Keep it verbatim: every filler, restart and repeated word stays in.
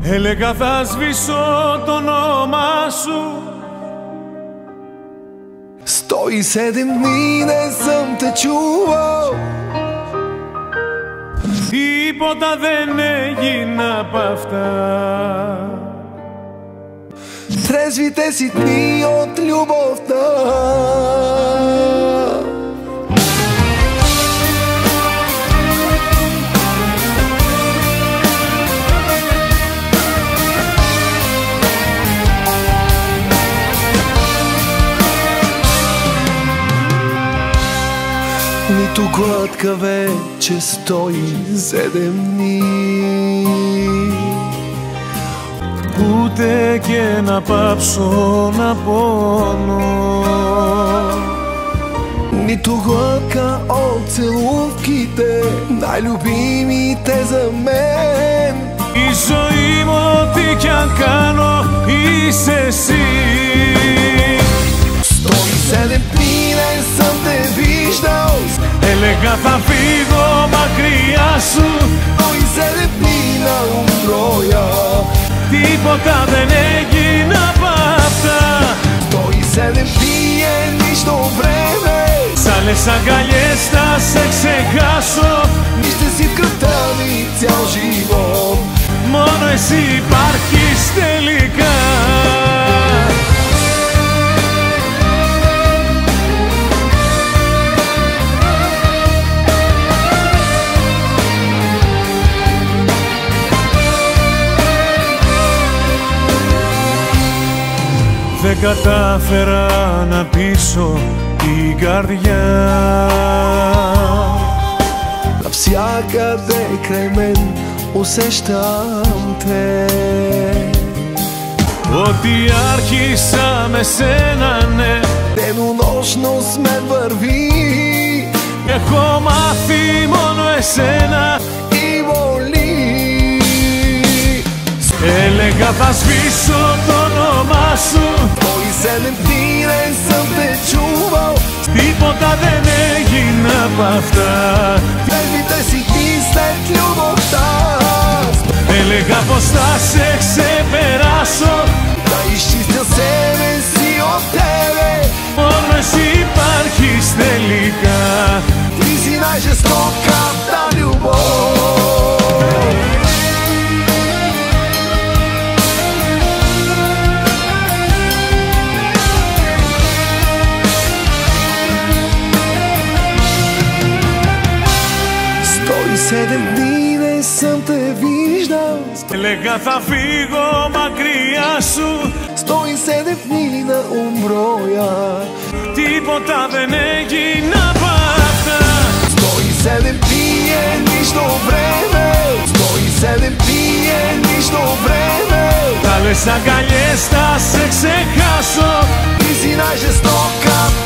Έλεγα θα σβήσω το όνομα σου. Сто и седем дни не съм те чувал. Τίποτα δεν έγινε απ' αυτά. Трезвите си дни от любовта. Нито глътка вече сто и седем дни. Ούτε και να πάψω να πονώ. Нито глътка от целувките, най-любимите за мен. Η ζωή μου ό,τι κι αν κάνω είσαι εσύ. Сто и седем дни не съм те виждал. Έλεγα θα φύγω μακριά σου. Сто и седем дни να уmbроя. Τίποτα δεν έγινε απ' αυτά. Сто и седем дни е нищо време. Σ' άλλες αγκαλιές θα σε ξεχάσω. Μη ще си в кръвта ми цял живот. Μόνο εσύ υπάρχεις τελικά. Δεν κατάφερα να πείσω την καρδιά. Навсякъде край мен усещам те. Ότι άρχισα με σένα, ναι. Денонощно с мен върви. Έχω μάθει μόνο εσένα И боли. Έλεγα θα σβήσω το όνομά σου. Сто и седем дни не съм те чувал. Τίποτα δεν έγινε απ' αυτά. Трезвите си дни след любовта. Έλεγα πως θα σε ξεπεράσω. Да изчистя себе си от тебе. Μόνο εσύ υπάρχεις τελικά. Ти си най-жестоката любов. Седем дни не съм те виждал. Έλεγα θα φύγω μακριά σου. Сто и седем дни να уmbроя. Τίποτα δεν έγινε απ' αυτά. Сто и седем дни е нищо време. Сто и седем дни е нищо време. Άλλες αγκαλιές θα σε ξεχάσω. Ти си най-жестока